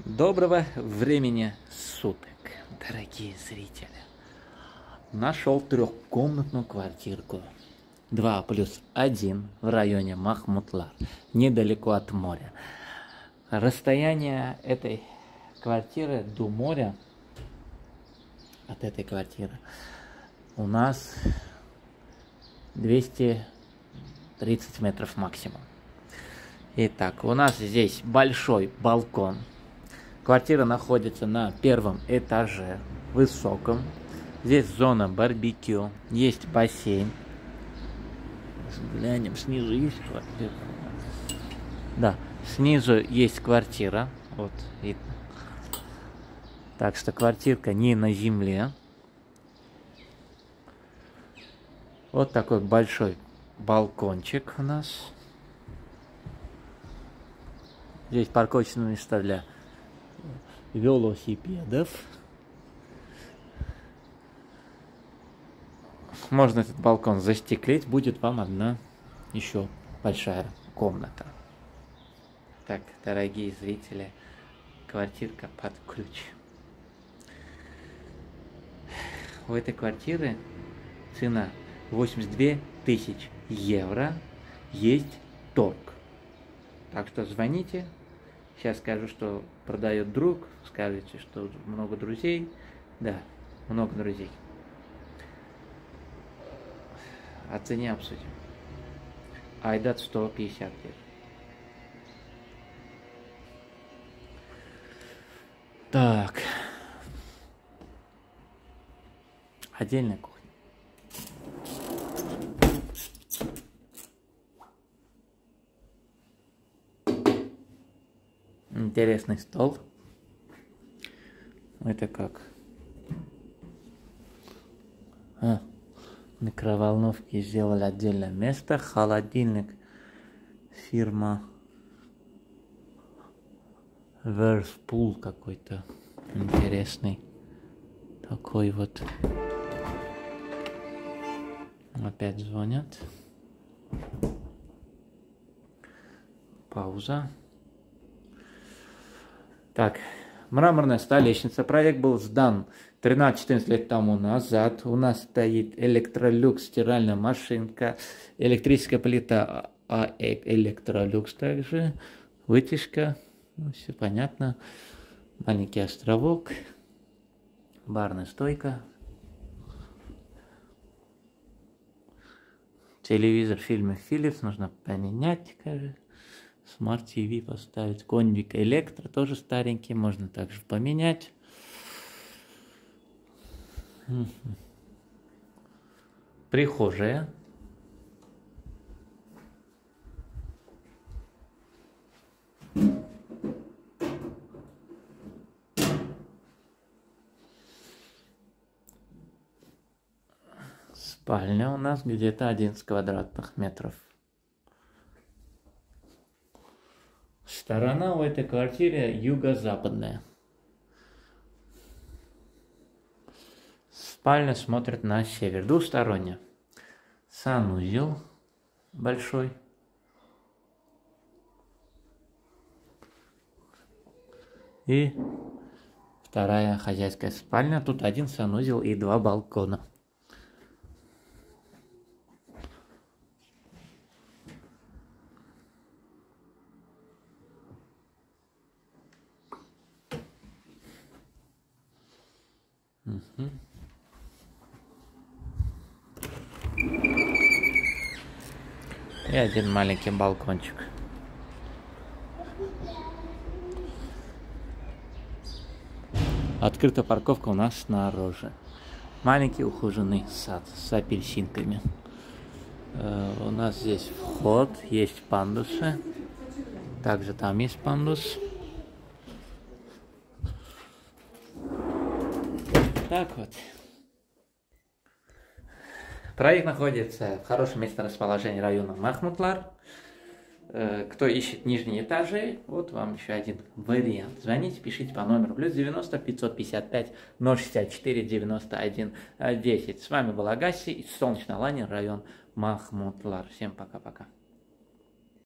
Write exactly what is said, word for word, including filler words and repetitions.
Доброго времени суток, дорогие зрители. Нашел трехкомнатную квартирку. два плюс один в районе Махмутлар, недалеко от моря. Расстояние этой квартиры до моря, от этой квартиры, у нас двести тридцать метров максимум. Итак, у нас здесь большой балкон. Квартира находится на первом этаже, высоком. Здесь зона барбекю, есть бассейн. Глянем, снизу есть квартира. Да, снизу есть квартира. Вот, видно. Так что квартирка не на земле. Вот такой большой балкончик у нас. Здесь парковочные места для велосипедов. Можно этот балкон застеклить, будет вам одна еще большая комната. Так, дорогие зрители, квартирка под ключ. У этой квартиры цена восемьдесят две тысячи евро, есть торг. Так что звоните. Сейчас скажу, что продает друг, скажете, что много друзей. Да, много друзей. О цене обсудим. Айдат сто пятьдесят лет. Так. Отдельная кухня. Интересный стол. Это как? А, микроволновки сделали отдельное место. Холодильник. Фирма Верспул какой-то. Интересный. Такой вот. Опять звонят. Пауза. Так, мраморная столешница. Проект был сдан тринадцать-четырнадцать лет тому назад. У нас стоит электролюкс, стиральная машинка, электрическая плита, а электролюкс также, вытяжка, ну, все понятно. Маленький островок, барная стойка, телевизор фильмы Philips нужно поменять, кажется. Смарт ти ви поставить. Кондик электро тоже старенький, можно также поменять. Прихожая. Спальня у нас где-то одиннадцать квадратных метров. Сторона у этой квартиры юго-западная. Спальня смотрит на север, двусторонняя. Санузел большой. И вторая хозяйская спальня. Тут один санузел и два балкона. Угу. И один маленький балкончик. Открытая парковка у нас снаружи. Маленький ухоженный сад с апельсинками. Э, у нас здесь вход, есть пандусы. Также там есть пандус. Так вот. Проект находится в хорошем месте расположения района Махмутлар. Кто ищет нижние этажи, вот вам еще один вариант. Звоните, пишите по номеру плюс девяносто пятьсот пятьдесят пять ноль шестьдесят четыре девяносто один десять. С вами был Агаси из Солнечной Алании, район Махмутлар. Всем пока-пока.